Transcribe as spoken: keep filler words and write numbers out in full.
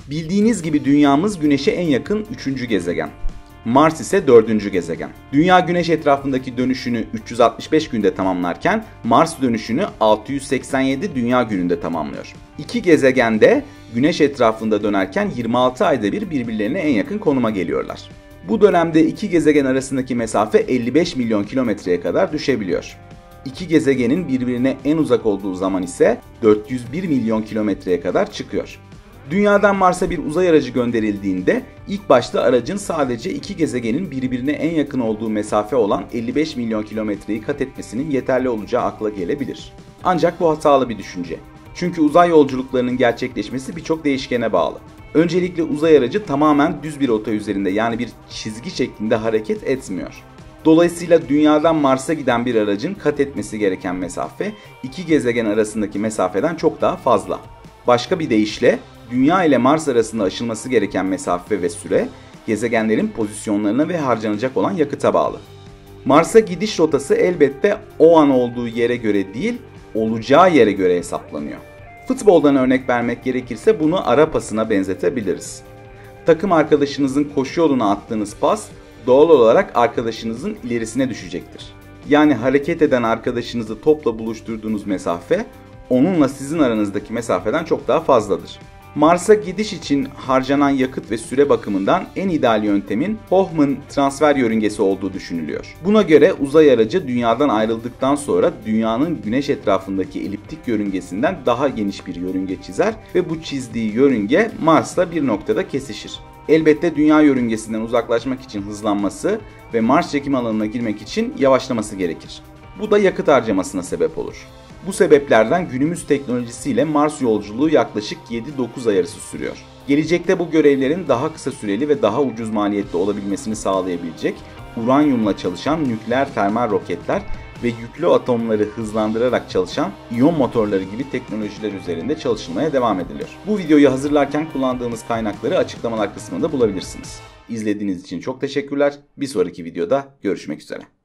Bildiğiniz gibi dünyamız Güneş'e en yakın üçüncü gezegen. Mars ise dördüncü gezegen. Dünya Güneş etrafındaki dönüşünü üç yüz altmış beş günde tamamlarken Mars dönüşünü altı yüz seksen yedi dünya gününde tamamlıyor. İki gezegen de Güneş etrafında dönerken yirmi altı ayda bir birbirlerine en yakın konuma geliyorlar. Bu dönemde iki gezegen arasındaki mesafe elli beş milyon kilometreye kadar düşebiliyor. İki gezegenin birbirine en uzak olduğu zaman ise dört yüz bir milyon kilometreye kadar çıkıyor. Dünyadan Mars'a bir uzay aracı gönderildiğinde ilk başta aracın sadece iki gezegenin birbirine en yakın olduğu mesafe olan elli beş milyon kilometreyi kat etmesinin yeterli olacağı akla gelebilir. Ancak bu hatalı bir düşünce. Çünkü uzay yolculuklarının gerçekleşmesi birçok değişkene bağlı. Öncelikle uzay aracı tamamen düz bir rota üzerinde, yani bir çizgi şeklinde hareket etmiyor. Dolayısıyla dünyadan Mars'a giden bir aracın kat etmesi gereken mesafe iki gezegen arasındaki mesafeden çok daha fazla. Başka bir deyişle Dünya ile Mars arasında aşılması gereken mesafe ve süre gezegenlerin pozisyonlarına ve harcanacak olan yakıta bağlı. Mars'a gidiş rotası elbette o an olduğu yere göre değil, olacağı yere göre hesaplanıyor. Futboldan örnek vermek gerekirse bunu ara pasına benzetebiliriz. Takım arkadaşınızın koşu yoluna attığınız pas doğal olarak arkadaşınızın ilerisine düşecektir. Yani hareket eden arkadaşınızı topla buluşturduğunuz mesafe onunla sizin aranızdaki mesafeden çok daha fazladır. Mars'a gidiş için harcanan yakıt ve süre bakımından en ideal yöntemin Hoffman transfer yörüngesi olduğu düşünülüyor. Buna göre uzay aracı dünyadan ayrıldıktan sonra dünyanın güneş etrafındaki eliptik yörüngesinden daha geniş bir yörünge çizer ve bu çizdiği yörünge Mars'la bir noktada kesişir. Elbette dünya yörüngesinden uzaklaşmak için hızlanması ve Mars çekim alanına girmek için yavaşlaması gerekir. Bu da yakıt harcamasına sebep olur. Bu sebeplerden günümüz teknolojisiyle Mars yolculuğu yaklaşık yedi dokuz ay arası sürüyor. Gelecekte bu görevlerin daha kısa süreli ve daha ucuz maliyetli olabilmesini sağlayabilecek uranyumla çalışan nükleer termal roketler ve yüklü atomları hızlandırarak çalışan iyon motorları gibi teknolojiler üzerinde çalışılmaya devam ediliyor. Bu videoyu hazırlarken kullandığımız kaynakları açıklamalar kısmında bulabilirsiniz. İzlediğiniz için çok teşekkürler. Bir sonraki videoda görüşmek üzere.